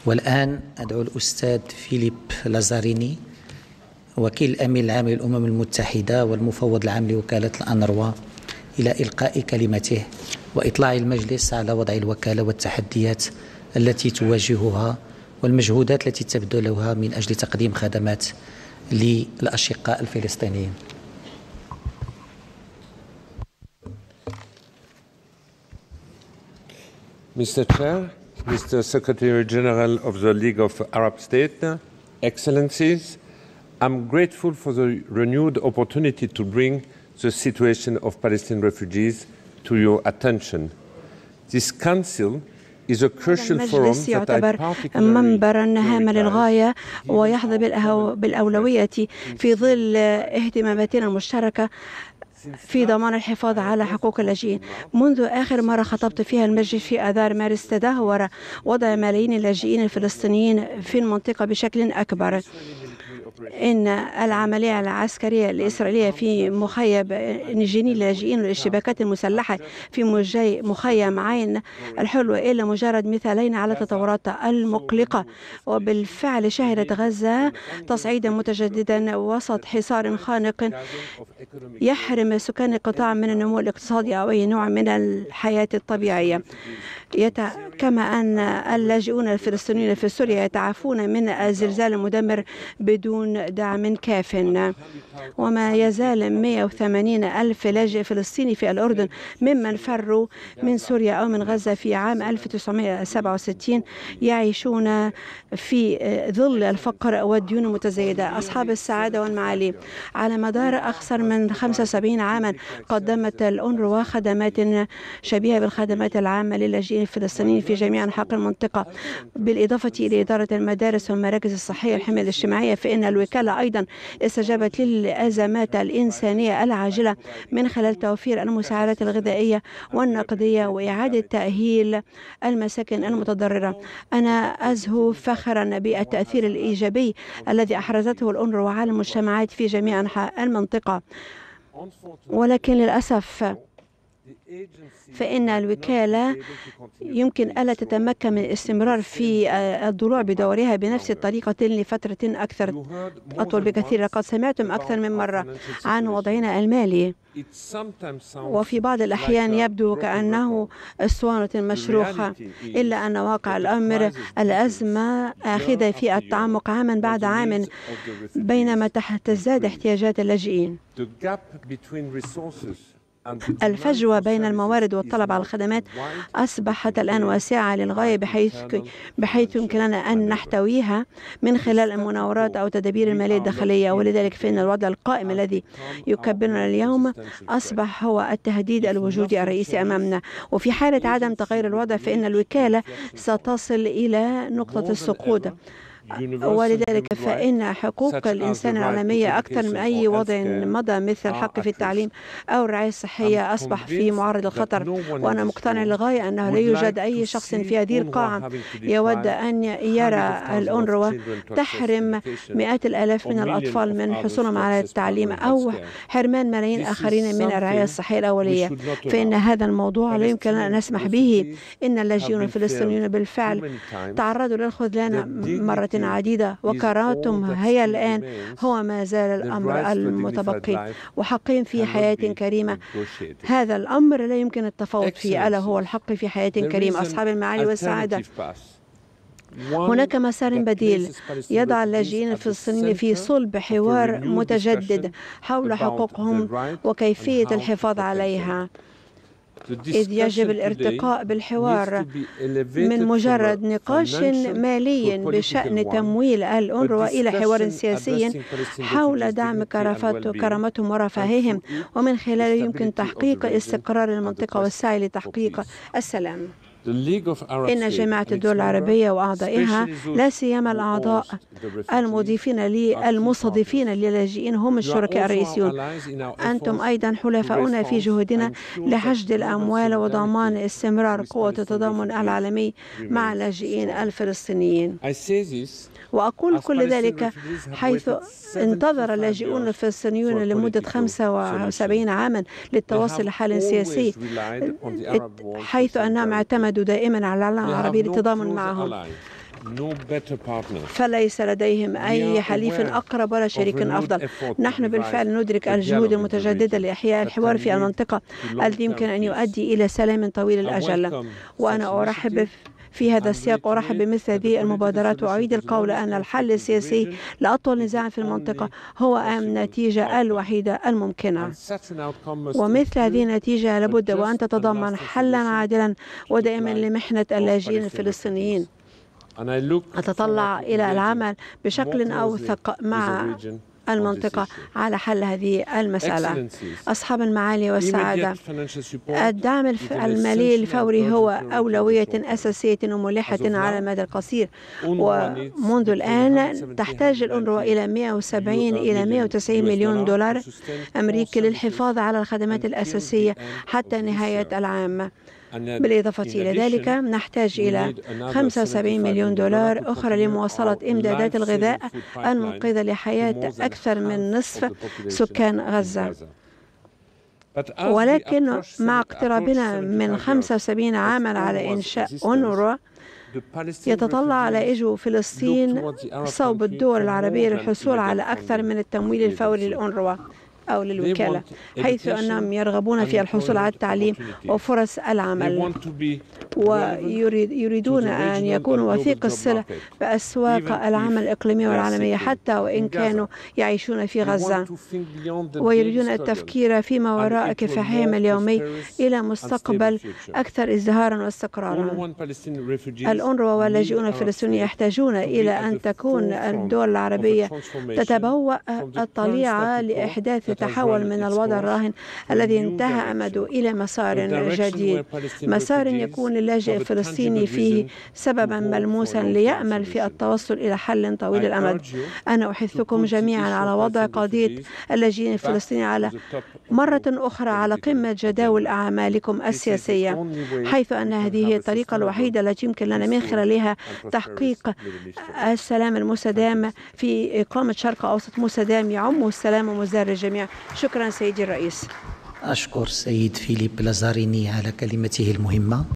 والآن أدعو الأستاذ فيليب لازاريني وكيل الأمين العام للأمم المتحدة والمفوض العام لوكالة الأنروا إلى إلقاء كلمته وإطلاع المجلس على وضع الوكالة والتحديات التي تواجهها والمجهودات التي تبذلها من أجل تقديم خدمات للأشقاء الفلسطينيين. Mr. Chair, Mr. Secretary General of the League of Arab States, Excellencies, I'm grateful for the renewed opportunity to bring the situation of Palestinian refugees to your attention. This Council is a crucial forum that I particularly منبرا هاما للغاية ويحظى بالأولوية في ظل اهتماماتنا المشتركة في ضمان الحفاظ على حقوق اللاجئين. منذ آخر مرة خطبت فيها المجلس في آذار مارس تدهور وضع ملايين اللاجئين الفلسطينيين في المنطقة بشكل أكبر. إن العملية العسكرية الإسرائيلية في مخيم نجنين اللاجئين والاشتباكات المسلحة في مخيم عين الحلوة إلا مجرد مثالين على التطورات المقلقة. وبالفعل شهدت غزة تصعيدا متجددا وسط حصار خانق يحرم سكان القطاع من النمو الاقتصادي أو أي نوع من الحياة الطبيعية. كما أن اللاجئون الفلسطينيين في سوريا يتعافون من الزلزال المدمر بدون دعم كاف. وما يزال 180 ألف لاجئ فلسطيني في الأردن ممن فروا من سوريا أو من غزة في عام 1967 يعيشون في ظل الفقر والديون المتزايدة. أصحاب السعادة والمعالي، على مدار أكثر من 75 عاما قدمت الأونروا خدمات شبيهة بالخدمات العامة للاجئين الفلسطينيين في جميع أنحاء المنطقة، بالإضافة إلى إدارة المدارس والمراكز الصحية والحماية الاجتماعية. فإن الوكالة أيضا استجابت للأزمات الإنسانية العاجلة من خلال توفير المساعدات الغذائية والنقدية وإعادة تأهيل المساكن المتضررة. أنا أزهو فخرا بالتأثير الإيجابي الذي أحرزته الأونروا على المجتمعات في جميع أنحاء المنطقة، ولكن للأسف فإن الوكالة يمكن ألا تتمكن من الاستمرار في الضلوع بدورها بنفس الطريقة لفترة أطول بكثير. لقد سمعتم أكثر من مرة عن وضعنا المالي، وفي بعض الأحيان يبدو كأنه اسطوانة مشروخة، إلا أن واقع الأمر الأزمة آخذة في التعمق عاما بعد عام بينما تزداد احتياجات اللاجئين. الفجوة بين الموارد والطلب على الخدمات أصبحت الآن واسعة للغاية بحيث يمكننا أن نحتويها من خلال المناورات أو تدابير المالية الداخلية. ولذلك فإن الوضع القائم الذي يكبرنا اليوم أصبح هو التهديد الوجودي الرئيسي أمامنا. وفي حالة عدم تغيير الوضع فإن الوكالة ستصل إلى نقطة السقوط. ولذلك فإن حقوق الإنسان العالمية أكثر من أي وضع مضى مثل الحق في التعليم أو الرعاية الصحية أصبح في معرض الخطر. وأنا مقتنع للغاية أنه لا يوجد أي شخص في هذه القاعة يود أن يرى الأونروا تحرم مئات الآلاف من الأطفال من حصولهم على التعليم أو حرمان ملايين آخرين من الرعاية الصحية الأولية. فإن هذا الموضوع لا يمكن أن نسمح به. إن اللاجئون الفلسطينيون بالفعل تعرضوا للخذلان مرة عديدة وكرامتهم هي الآن هو ما زال الأمر المتبقي وحقهم في حياة كريمة. هذا الأمر لا يمكن التفاوض فيه، ألا هو الحق في حياة كريمة. أصحاب المعالي والسعادة، هناك مسار بديل يضع اللاجئين الفلسطينيين في صلب حوار متجدد حول حقوقهم وكيفية الحفاظ عليها، إذ يجب الارتقاء بالحوار من مجرد نقاش مالي بشأن تمويل الأونروا إلى حوار سياسي حول دعم كرامتهم ورفاههم، ومن خلاله يمكن تحقيق استقرار المنطقة والسعي لتحقيق السلام. إن جامعة الدول العربية وأعضائها لا سيما الأعضاء المستضيفين للاجئين هم الشركاء الرئيسيون. أنتم أيضا حلفاؤنا في جهودنا لحشد الأموال وضمان استمرار قوة التضامن العالمي مع اللاجئين الفلسطينيين. وأقول كل ذلك حيث انتظر اللاجئون الفلسطينيون لمدة 75 عاما للتوصل لحل سياسي، حيث أنهم اعتمدوا دائما على العالم العربي للتضامن معهم. فليس لديهم أي حليف أقرب ولا شريك أفضل. نحن بالفعل ندرك الجهود المتجددة لإحياء الحوار في المنطقة الذي يمكن أن يؤدي إلى سلام طويل الأجل، وأنا أرحب في هذا السياق بمثل هذه المبادرات، وأعيد القول أن الحل السياسي لأطول نزاع في المنطقة هو النتيجة الوحيدة الممكنة، ومثل هذه النتيجة لابد وأن تتضمن حلا عادلا ودائما لمحنة اللاجئين الفلسطينيين. أتطلع إلى العمل بشكل أوثق مع المنطقة على حل هذه المسألة. أصحاب المعالي والسعادة، الدعم المالي الفوري هو أولوية أساسية وملحة على المدى القصير، ومنذ الآن تحتاج الأونروا إلى 170 إلى 190 مليون دولار أمريكي للحفاظ على الخدمات الأساسية حتى نهاية العام. بالإضافة إلى ذلك نحتاج إلى 75 مليون دولار أخرى لمواصلة إمدادات الغذاء المنقذة لحياة أكثر من نصف سكان غزة. ولكن مع اقترابنا من 75 عاما على إنشاء أونروا، يتطلع لائجو فلسطين صوب الدول العربية للحصول على أكثر من التمويل الفوري للأونروا أو للوكالة، حيث أنهم يرغبون في الحصول على التعليم وفرص العمل، ويريدون أن يكونوا وثيق الصلة بأسواق العمل الإقليمية والعالمية حتى وإن كانوا يعيشون في غزة، ويريدون التفكير فيما وراء كفاحهم اليومي إلى مستقبل أكثر ازدهارا واستقرارا. الأونروا واللاجئون الفلسطينيين يحتاجون إلى أن تكون الدول العربية تتبوأ الطليعة لإحداث تحول من الوضع الراهن الذي انتهى أمده إلى مسار جديد، مسار يكون للاجئ الفلسطيني فيه سببا ملموسا ليأمل في التوصل إلى حل طويل الأمد. أنا أحثكم جميعا على وضع قضية اللاجئين الفلسطينيين على مرة أخرى على قمة جداول أعمالكم السياسية، حيث أن هذه هي الطريقة الوحيدة التي يمكن لنا من خلالها تحقيق السلام المستدام في إقامة شرق أوسط مستدام يعم السلام ومزدهر للجميع. شكرا سيدي الرئيس. أشكر السيد فيليب لازاريني على كلمته المهمة.